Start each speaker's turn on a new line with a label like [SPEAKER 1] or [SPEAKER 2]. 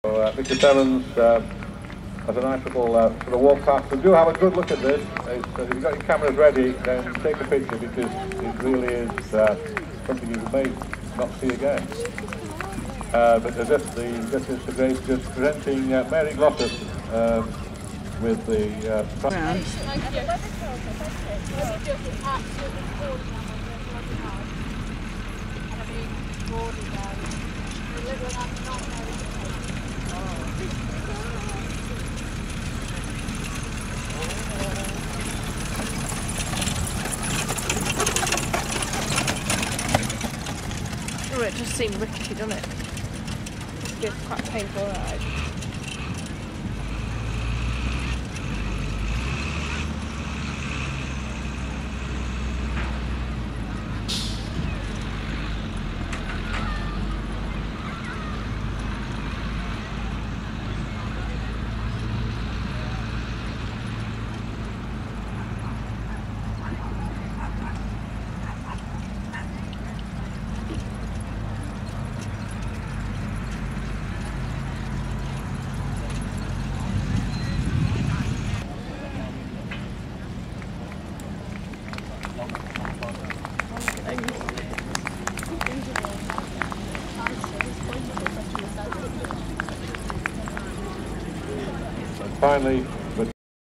[SPEAKER 1] Mr. Sevens has a nice little sort of walk past. So do have a good look at this. If you've got your cameras ready, then take a picture because it really is something you may not see again. But as if the Grace just presenting Mary Glossop with the
[SPEAKER 2] Oh, it just seemed rickety, doesn't it? It's quite a painful ride.
[SPEAKER 1] finally